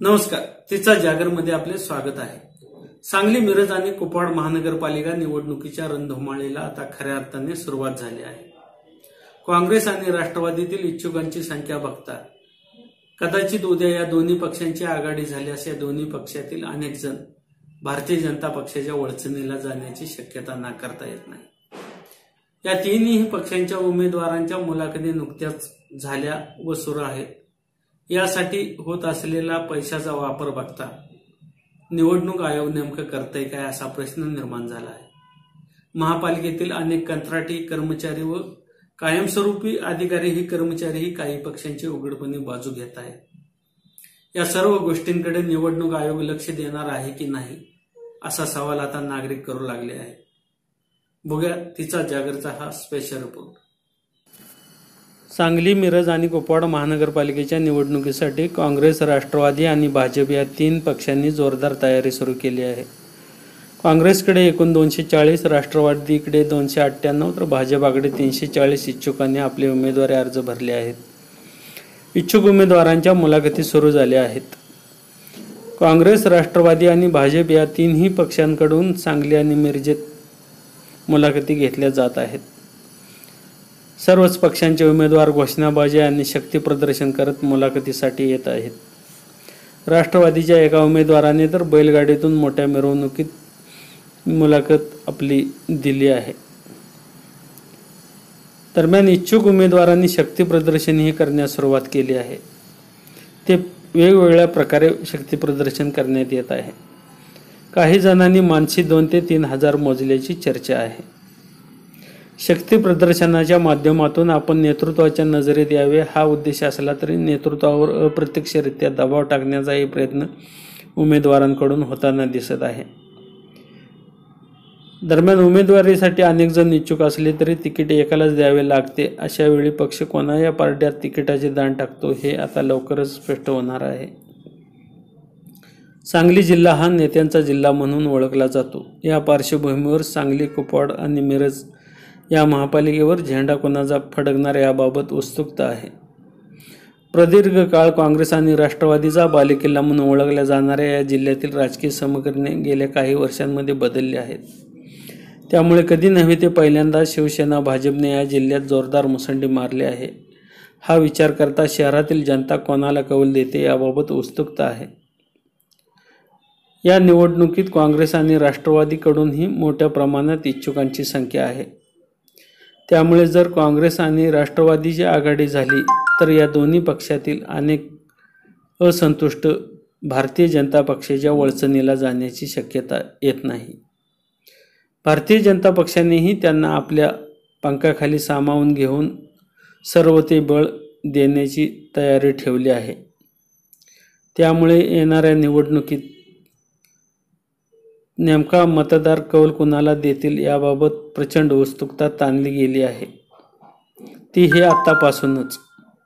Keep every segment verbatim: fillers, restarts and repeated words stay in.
नमस्कार, तिचा जागर मध्ये आपले स्वागत आहे। सांगली, मिरज आणि कुपवाड महानगरपालिका निवडणुकीच्या रणधुमाळीला आता खऱ्या अर्थाने सुरुवात झाली आहे। काँग्रेस आणि राष्ट्रवादीतील इच्छुकांची संख्या बघता कदाचित उद्या या दोन्ही पक्षांची आघाडी झाल्यास या दोन्ही पक्षातील अनेक जण भारतीय जनता पक्षाच्या वळचणीला जाण्याची शक्यता नाकारता येत नाही। या तिन्ही पक्षांच्या उमेदवारांच्या मुलाखती नुकत्याच झाल्या व सुरू आहेत। यासाठी होत असलेला पैशाचा वापर बघता निवडणूक आयोग नेमकं करतंय काय असा प्रश्न निर्माण झाला आहे। महापालिकेतील अनेक कंत्राटी कर्मचारी व कायमस्वरूपी अधिकारी ही कर्मचारीही काही पक्षांची उघडपणे बाजू घेत आहेत। या सर्व गोष्टींकडे निवडणूक आयोग लक्ष देणार आहे की नाही असा सवाल आता नागरिक करू लागले आहेत। बघूया तिचा जागरचा हा स्पेशल रिपोर्ट। सांगली, मिरज आणि कुपवाड महानगरपालिकेच्या निवडणुकीसाठी काँग्रेस, राष्ट्रवादी आणि भाजप या तीन पक्षांनी जोरदार तयारी सुरू केली आहे। काँग्रेसकडे एकूण दोनशे चाळीस, राष्ट्रवादीकडे दोनशे अठ्ठ्याण्णव तर भाजपाकडे तीनशे चाळीस इच्छुकांनी आपले उमेदवारी अर्ज भरले आहेत। इच्छुक उमेदवारांच्या मुलाखती सुरू झाल्या आहेत। काँग्रेस, राष्ट्रवादी आणि भाजप या तीनही पक्षांकडून सांगली आणि मिरजेत मुलाखती घेतल्या जात आहेत। सर्वच पक्षांचे उमेदवार घोषणाबाजी आणि शक्ती प्रदर्शन करत मुलाखतीसाठी येत आहेत। राष्ट्रवादीच्या एका उमेदवाराने तर बैलगाडीतून मोठ्या मिरवणुकीत मुलाखत आपली दिली आहे। दरम्यान इच्छुक उमेदवारांनी शक्ती प्रदर्शनही करण्यास सुरुवात केली आहे। ते वेगवेगळ्या प्रकारे शक्ती प्रदर्शन करण्यात येत आहे। काही जणांनी मानसी दोन ते तीन हजार मोजल्याची चर्चा आहे। शक्ती प्रदर्शनाच्या माध्यमातून आपण नेतृत्वाच्या नजरेत यावे हा उद्देश असला तरी नेतृत्वावर अप्रत्यक्षरित्या दबाव टाकण्याचाही प्रयत्न उमेदवारांकडून होताना दिसत आहे। दरम्यान उमेदवारीसाठी अनेक जण इच्छुक असले तरी तिकीट एकालाच द्यावे लागते। अशा वेळी पक्ष कोणाच्या पार्ट्यात तिकिटाचे दान टाकतो हे आता लवकरच स्पष्ट होणार आहे। सांगली जिल्हा हा नेत्यांचा जिल्हा म्हणून ओळखला जातो। या पार्श्वभूमीवर सांगली, कुपवाड आणि मिरज या महापालिकेवर झेंडा कोणाचा फडकणार याबाबत उत्सुकता आहे। प्रदीर्घ काळ काँग्रेस आणि राष्ट्रवादीचा बालेकिल्ला म्हणून ओळखल्या जाणाऱ्या या जिल्ह्यातील राजकीय समीकरणे गेल्या काही वर्षांमध्ये बदलली आहेत। त्यामुळे कधी नव्हे ते पहिल्यांदा शिवसेना भाजपने या जिल्ह्यात जोरदार मुसंडी मारली आहे। हा विचार करता शहरातील जनता कोणाला कौल देते याबाबत उत्सुकता आहे। या निवडणुकीत काँग्रेस आणि राष्ट्रवादीकडूनही मोठ्या प्रमाणात इच्छुकांची संख्या आहे। त्यामुळे जर काँग्रेस आणि राष्ट्रवादीची आघाडी झाली तर या दोन्ही पक्षातील अनेक असंतुष्ट भारतीय जनता पक्षाच्या वळचणीला जाण्याची शक्यता येत नाही। भारतीय जनता पक्षानेही त्यांना आपल्या पंखाखाली सामावून घेऊन सर्व ते बळ देण्याची तयारी ठेवली आहे। त्यामुळे येणाऱ्या निवडणुकीत नेमका मतदार कौल कुणाला देतील याबाबत प्रचंड उत्सुकता ताणली गेली आहे, ती हे आत्तापासूनच।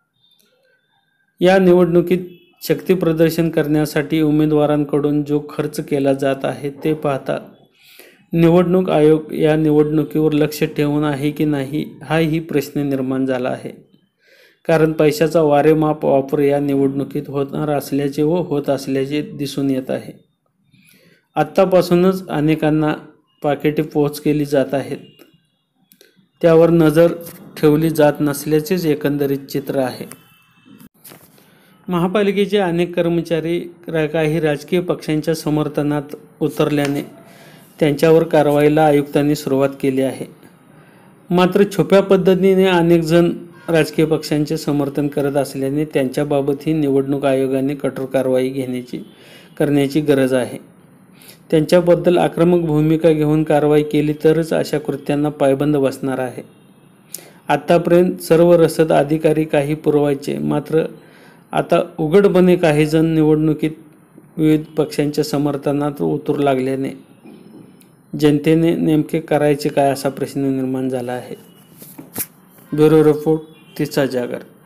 या निवडणुकीत शक्ती प्रदर्शन करण्यासाठी उमेदवारांकडून जो खर्च केला जात आहे ते पाहता निवडणूक आयोग या निवडणुकीवर लक्ष ठेवून आहे की नाही हाही प्रश्न निर्माण झाला आहे। कारण पैशाचा वारेमाप वापर या निवडणुकीत होणार असल्याचे व होत असल्याचे दिसून येत आहे। आत्तापासूनच अनेकांना पाकिटे पोच केली जात आहेत, त्यावर नजर ठेवली जात नसल्याचेच एकंदरीत चित्र आहे। महापालिकेचे अनेक कर्मचारी काही राजकीय पक्षांच्या समर्थनात उतरल्याने त्यांच्यावर कारवाईला आयुक्तांनी सुरुवात केली आहे। मात्र छुप्या पद्धतीने अनेक जण राजकीय पक्षांचे समर्थन करत असल्याने त्यांच्याबाबतही निवडणूक आयोगाने कठोर कारवाई घेण्याची करण्याची गरज आहे। त्यांच्याबद्दल आक्रमक भूमिका घेऊन कारवाई केली तरच अशा कृत्यांना पायबंद बसणार आहे। आतापर्यंत सर्व रसद अधिकारी काही पुरवायचे, मात्र आता उघडपणे काही जण निवडणुकीत विविध पक्षांच्या समर्थनात उतरू लागल्याने जनतेने नेमके करायचे काय असा प्रश्न निर्माण झाला आहे। ब्युरो रिपोर्ट, तिचा जागर।